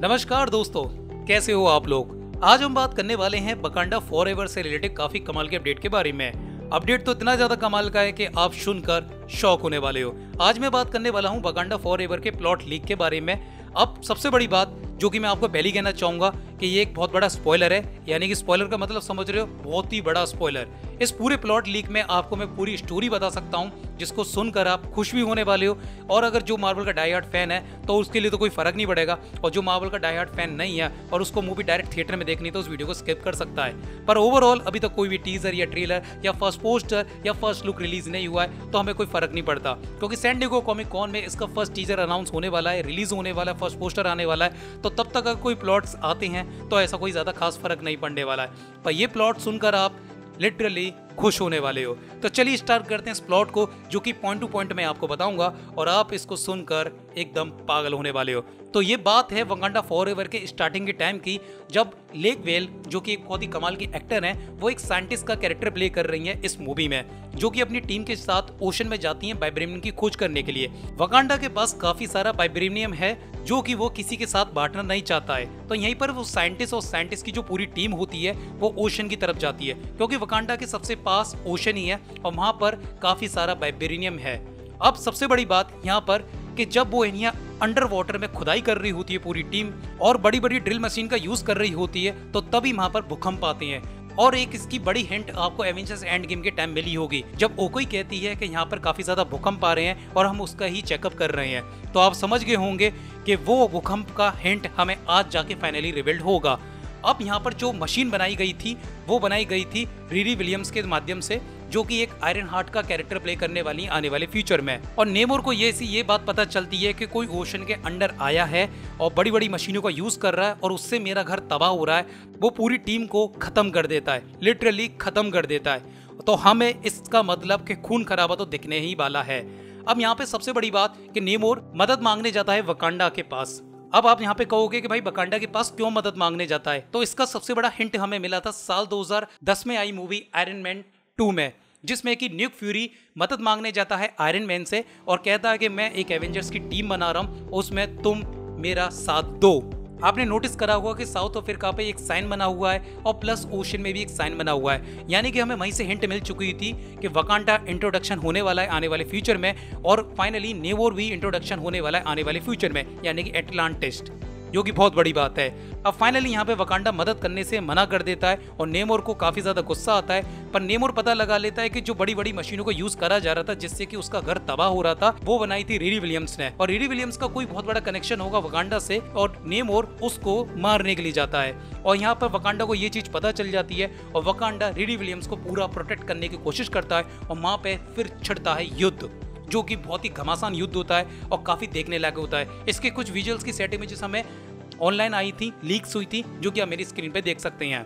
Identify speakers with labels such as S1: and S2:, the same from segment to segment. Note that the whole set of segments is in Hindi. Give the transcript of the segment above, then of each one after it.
S1: नमस्कार दोस्तों, कैसे हो आप लोग। आज हम बात करने वाले हैं वकांडा फॉरएवर से रिलेटेड काफी कमाल के अपडेट के बारे में। अपडेट तो इतना ज्यादा कमाल का है कि आप सुनकर शॉक होने वाले हो। आज मैं बात करने वाला हूं वकांडा फॉरएवर के प्लॉट लीक के बारे में। अब सबसे बड़ी बात जो कि मैं आपको पहले ही कहना चाहूंगा कि ये एक बहुत बड़ा स्पॉइलर है, यानी कि स्पॉइलर का मतलब समझ रहे हो, बहुत ही बड़ा स्पॉइलर। इस पूरे प्लॉट लीक में आपको मैं पूरी स्टोरी बता सकता हूं जिसको सुनकर आप खुश भी होने वाले हो। और अगर जो मार्वल का डाई हार्ड फैन है तो उसके लिए तो कोई फर्क नहीं पड़ेगा, और जो मार्वल का डाई हार्ड फैन नहीं है और उसको मूवी डायरेक्ट थिएटर में देखनी तो उस वीडियो को स्किप कर सकता है। पर ओवरऑल अभी तक कोई भी टीजर या ट्रेलर या फर्स्ट पोस्टर या फर्स्ट लुक रिलीज नहीं हुआ है तो हमें कोई फर्क नहीं पड़ता, क्योंकि सैन डिएगो कॉमिक कॉन में इसका फर्स्ट टीजर अनाउंस होने वाला है, रिलीज होने वाला है, फर्स्ट पोस्टर आने वाला है। तो तब तक अगर कोई प्लॉट्स आते हैं तो ऐसा कोई ज्यादा खास फर्क नहीं पड़ने वाला है। पर ये प्लॉट सुनकर आप लिटरली खुश होने वाले हो। तो चलिए स्टार्ट करते हैं इस प्लॉट को, जो कि पॉइंट टू पॉइंट मैं आपको बताऊंगा और आप इसको सुनकर एकदम पागल होने वाले हो। तो ये बात है वकांडा फॉरएवर के स्टार्टिंग के टाइम की, जब लेक वेल जो कि एक बहुत ही कमाल की एक्टर है, वो एक साइंटिस्ट का कैरेक्टर प्ले कर रही है इस मूवी में, जो कि अपनी टीम के साथ ओशन में जाती हैं वाइब्रेनियम की खोज करने के लिए। वकांडा के पास काफी सारा वाइब्रेनियम है जो कि वो किसी के साथ बांटना नहीं चाहता है। तो यहीं पर वो साइंटिस्ट और साइंटिस्ट की जो पूरी टीम होती है वो ओशन की तरफ जाती है, क्योंकि वकांडा के सबसे पास ओशन ही है और वहां पर काफी सारा वाइब्रेनियम है। अब सबसे बड़ी बात यहाँ पर कि जब वो यहाँ अंडर वाटर में खुदाई कर रही होती है पूरी टीम और बड़ी बड़ी ड्रिल मशीन का यूज कर रही होती है, तो तभी वहां पर भूकंप आते हैं। और एक इसकी बड़ी हिंट आपको एवेंजर्स एंड गेम के टाइम मिली होगी, जब ओकोई कहती है कि यहाँ पर काफी ज्यादा भूकंप आ रहे हैं और हम उसका ही चेकअप कर रहे हैं। तो आप समझ गए होंगे कि वो भूकंप का हिंट हमें आज जाके फाइनली रिवील्ड होगा। अब यहाँ पर जो मशीन बनाई गई थी वो बनाई गई थी रिरी विलियम्स के माध्यम से, जो कि एक आयरन हार्ट का कैरेक्टर प्ले करने वाली आने वाले फ्यूचर में। और नेमोर को ये बात पता चलती है कि कोई ओशन के अंडर आया है और बड़ी बड़ी मशीनों का यूज कर रहा है और उससे मेरा घर तबाह हो रहा है। वो पूरी टीम को खत्म कर देता है, लिटरली खत्म कर देता है। तो हमें इसका मतलब कि खून खराबा तो दिखने ही वाला है। अब यहाँ पे सबसे बड़ी बात कि नेमोर मदद मांगने जाता है वकांडा के पास। अब आप यहाँ पे कहोगे कि भाई वकांडा के पास क्यों मदद मांगने जाता है, तो इसका सबसे बड़ा हिंट हमें मिला था साल 2010 में आई मूवी आयरन मैन 2 में, जिसमें कि निक फ्यूरी मदद मांगने जाता है आयरन मैन से और कहता है कि मैं एक एवेंजर्स की टीम बना रहा हूँ, उसमें तुम मेरा साथ दो। आपने नोटिस करा होगा कि साउथ अफ्रीका पे एक साइन बना हुआ है और प्लस ओशन में भी एक साइन बना हुआ है, यानी कि हमें वहीं से हिंट मिल चुकी थी कि वकांडा इंट्रोडक्शन होने वाला है आने वाले फ्यूचर में, और फाइनली नेमोर भी इंट्रोडक्शन होने वाला है आने वाले फ्यूचर में, यानी कि एटलांटिस, जो कि बहुत बड़ी बात है। अब फाइनली यहाँ पे वकांडा मदद करने से मना कर देता है और नेमोर को काफी ज्यादा गुस्सा आता है। पर नेमोर पता लगा लेता है कि जो बड़ी बड़ी मशीनों को यूज करा जा रहा था जिससे कि उसका घर तबाह हो रहा था, वो बनाई थी रिरी विलियम्स ने, और रिरी विलियम्स का कोई बहुत बड़ा कनेक्शन होगा वकांडा से, और नेमोर उसको मारने के लिए जाता है। और यहाँ पर वकांडा को ये चीज पता चल जाती है और वकांडा रिरी विलियम्स को पूरा प्रोटेक्ट करने की कोशिश करता है और वहां पे फिर छिड़ता है युद्ध, जो कि बहुत ही घमासान युद्ध होता है और काफी देखने लायक होता है। इसके कुछ विजुअल्स की सेट इमेजेस हमें ऑनलाइन आई थी, लीक्स हुई थी, जो कि आप मेरी स्क्रीन पे देख सकते हैं।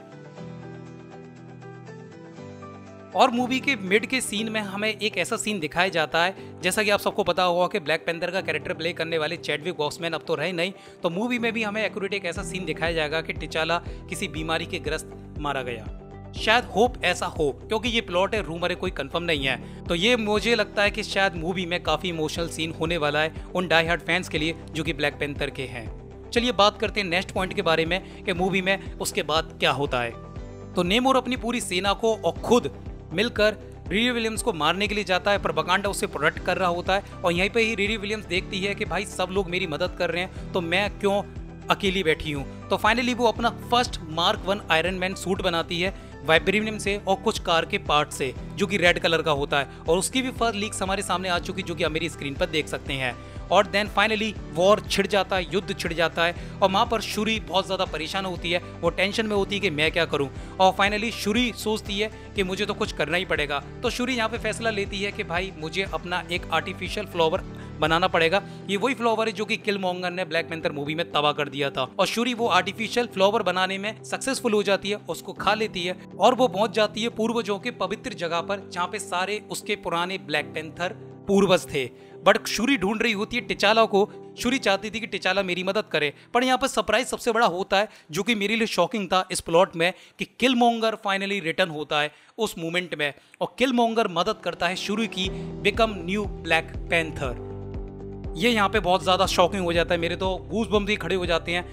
S1: और मूवी के मिड के सीन में हमें एक ऐसा सीन दिखाया जाता है, जैसा कि आप सबको पता होगा कि ब्लैक पैंथर का कैरेक्टर प्ले करने वाले चैडविक बॉक्समैन अब तो रहे नहीं, तो मूवी में भी हमें एक्यूरेट एक ऐसा सीन दिखाया जाएगा कि टिचाला किसी बीमारी के ग्रस्त मारा गया। शायद होप ऐसा हो, क्योंकि ये प्लॉट है, रूमर है, कोई कंफर्म नहीं है। तो ये मुझे लगता है कि शायद मूवी में काफी इमोशनल सीन होने वाला है उन डाई हार्ड फैंस के लिए जो कि ब्लैक पैंथर के हैं। चलिए बात करते हैं नेक्स्ट पॉइंट के बारे में कि मूवी में उसके बाद क्या होता है। तो नेमोर अपनी पूरी सेना को और खुद मिलकर रिरी विलियम्स को मारने के लिए जाता है, पर वकांडा उससे प्रोटेक्ट कर रहा होता है। और यहीं पे ही रिरी विलियम्स देखती है कि भाई सब लोग मेरी मदद कर रहे हैं तो मैं क्यों अकेली बैठी हूँ। तो फाइनली वो अपना first Mark 1 Iron Man suit बनाती है वाइब्रेनियम से और कुछ कार के पार्ट से, जो कि रेड कलर का होता है, और उसकी भी फर्स्ट लीक्स हमारे सामने आ चुकी, जो कि आप मेरी स्क्रीन पर देख सकते हैं। और देन फाइनली वॉर छिड़ जाता है, युद्ध छिड़ जाता है, और वहाँ पर शूरी बहुत ज़्यादा परेशान होती है, वो टेंशन में होती है कि मैं क्या करूँ। और फाइनली शूरी सोचती है कि मुझे तो कुछ करना ही पड़ेगा। तो शूरी यहाँ पे फैसला लेती है कि भाई मुझे अपना एक आर्टिफिशियल फ्लावर बनाना पड़ेगा। ये वही फ्लावर है जो कि किलमॉन्गर ने ब्लैक पैंथर मूवी में तबाह कर दिया था, और शूरी वो आर्टिफिशियल फ्लावर बनाने में सक्सेसफुल हो जाती है, उसको खा लेती है और वो पहुंच जाती है पूर्वजों के पवित्र जगह पर, जहाँ पे सारे उसके पुराने ब्लैक पैंथर पूर्वज थे। बट शूरी ढूंढ रही होती है टिचाला को। शूरी चाहती थी कि टिचाला मेरी मदद करे, पर यहाँ पर सरप्राइज सबसे बड़ा होता है, जो कि मेरे लिए शॉकिंग था इस प्लॉट में, कि किलमॉन्गर फाइनली रिटर्न होता है उस मोमेंट में, और किलमॉन्गर मदद करता है शूरी की बिकम न्यू ब्लैक पैंथर। ये यहाँ पे बहुत ज़्यादा शॉकिंग हो जाता है, मेरे तो गूज बम्स ही खड़े हो जाते हैं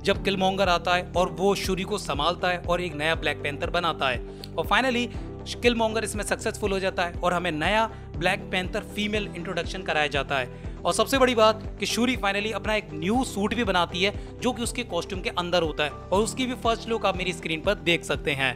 S1: जब किलमोंगर आता है और वो शूरी को संभालता है और एक नया ब्लैक पैंथर बनाता है। और फाइनली किलमोंगर इसमें सक्सेसफुल हो जाता है और हमें नया ब्लैक पैंथर फीमेल इंट्रोडक्शन कराया जाता है। और सबसे बड़ी बात कि शूरी फाइनली अपना एक न्यू सूट भी बनाती है जो कि उसके कॉस्ट्यूम के अंदर होता है और उसकी भी फर्स्ट लुक आप मेरी स्क्रीन पर देख सकते हैं।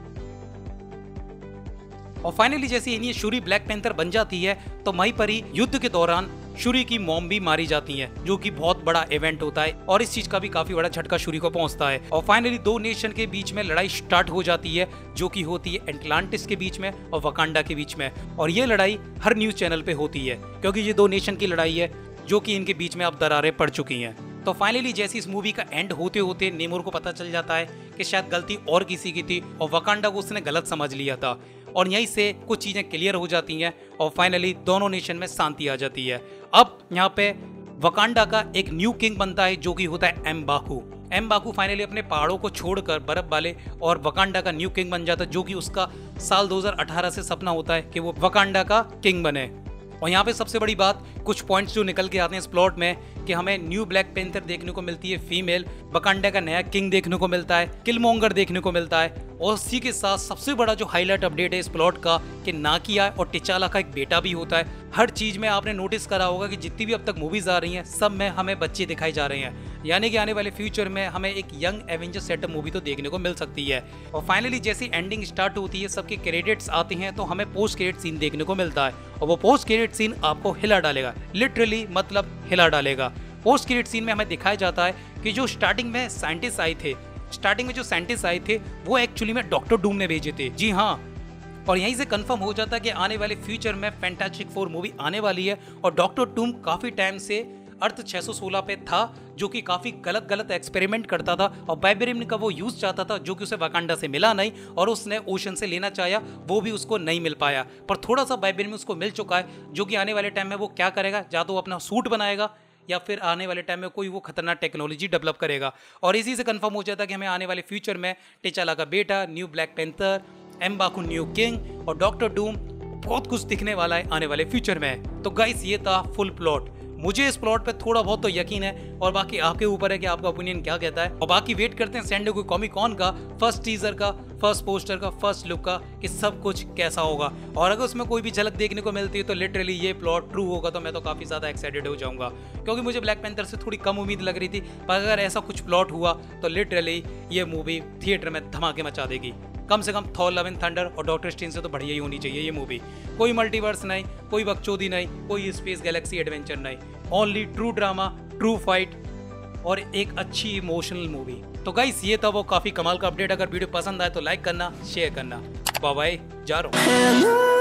S1: और फाइनली जैसे ही शूरी ब्लैक पैंथर बन जाती है तो वहीं पर ही युद्ध के दौरान शूरी की मॉम भी मारी जाती है, जो कि बहुत बड़ा इवेंट होता है और इस चीज का भी काफी बड़ा झटका शूरी को पहुंचता है। और फाइनली दो नेशन के बीच में लड़ाई स्टार्ट हो जाती है, जो कि होती है एटलांटिस के बीच में और वकांडा के बीच में। और ये लड़ाई हर न्यूज चैनल पे होती है क्योंकि ये दो नेशन की लड़ाई है जो कि इनके बीच में अब दरारें पड़ चुकी हैं। तो फाइनली जैसे इस मूवी का एंड होते होते नेमोर को पता चल जाता है कि शायद गलती और किसी की थी और वकांडा को उसने गलत समझ लिया था और यहीं से कुछ चीजें क्लियर हो जाती हैं और फाइनली दोनों नेशन में शांति आ जाती है। अब यहाँ पे वकांडा का एक न्यू किंग बनता है जो कि होता है एम्बाकू। एम्बाकू फाइनली अपने पहाड़ों को छोड़कर बर्फ वाले और वकांडा का न्यू किंग बन जाता है, जो कि उसका साल 2018 से सपना होता है कि वो वकांडा का किंग बने। और यहाँ पे सबसे बड़ी बात, कुछ पॉइंट्स जो निकल के आते हैं इस प्लॉट में कि हमें न्यू ब्लैक पैंथर देखने को मिलती है फीमेल, वकांडा का नया किंग देखने को मिलता है, किलमोंगर देखने को मिलता है और इसी के साथ सबसे बड़ा जो हाईलाइट अपडेट है इस प्लॉट का कि नाकिया और टिचाला का एक बेटा भी होता है। हर चीज में आपने नोटिस करा होगा कि जितनी भी अब तक मूवीज आ रही हैं सब में हमें बच्चे दिखाई जा रहे हैं, यानी कि आने वाले फ्यूचर में हमें एक यंग एवेंजर सेटअप मूवी तो देखने को मिल सकती है। और फाइनली जैसी एंडिंग स्टार्ट होती है, सबके क्रेडिट्स आते हैं तो हमें पोस्ट क्रेडिट सीन देखने को मिलता है और वो पोस्ट क्रेडिट सीन आपको हिला डालेगा, लिटरली मतलब हिला डालेगा। पोस्ट क्रेडिट सीन में हमें दिखाया जाता है कि जो स्टार्टिंग में साइंटिस्ट आए थे वो एक्चुअली में डॉक्टर डूम ने भेजे थे। जी हाँ, और यहीं से कंफर्म हो जाता है कि आने वाले फ्यूचर में फैंटास्टिक फोर मूवी आने वाली है और डॉक्टर डूम काफी टाइम से अर्थ 616 पे था, जो कि काफी गलत एक्सपेरिमेंट करता था और वाइब्रेनियम का वो यूज चाहता था जो कि उसे वकांडा से मिला नहीं और उसने ओशन से लेना चाहा, वो भी उसको नहीं मिल पाया। पर थोड़ा सा वाइब्रेनियम उसको मिल चुका है, जो कि आने वाले टाइम में वो क्या करेगा, या तो अपना सूट बनाएगा या फिर आने वाले टाइम में कोई वो खतरनाक टेक्नोलॉजी डेवलप करेगा। और इसी से कंफर्म हो जाता है कि हमें आने वाले फ्यूचर में टिचाला का बेटा, new Black Panther, M'Baku new king और डॉक्टर डूम बहुत कुछ दिखने वाला है आने वाले फ्यूचर में। तो गाइस ये था फुल प्लॉट। मुझे इस प्लॉट पे थोड़ा बहुत तो यकीन है और बाकी आपके ऊपर है कि आपका ओपिनियन क्या कहता है। और बाकी वेट करते हैं सैन डिएगो कॉमिक कॉन का फर्स्ट टीजर का, फर्स्ट पोस्टर का, फर्स्ट लुक का कि सब कुछ कैसा होगा। और अगर उसमें कोई भी झलक देखने को मिलती है तो लिटरली ये प्लॉट ट्रू होगा तो मैं तो काफी ज्यादा एक्साइटेड हो जाऊंगा, क्योंकि मुझे ब्लैक पैंथर से थोड़ी कम उम्मीद लग रही थी। पर अगर ऐसा कुछ प्लॉट हुआ तो लिटरली ये मूवी थिएटर में धमाके मचा देगी। कम से कम थॉर लव एंड थंडर और डॉक्टर स्ट्रेंज से तो बढ़िया ही होनी चाहिए ये मूवी। कोई मल्टीवर्स नहीं, कोई बकचोदी नहीं, कोई स्पेस गैलेक्सी एडवेंचर नहीं, only true drama, true fight और एक अच्छी इमोशनल मूवी। तो गाइस ये था वो काफी कमाल का अपडेट। अगर वीडियो पसंद आए तो लाइक करना, शेयर करना। बाय बाय, जा रहा हूँ।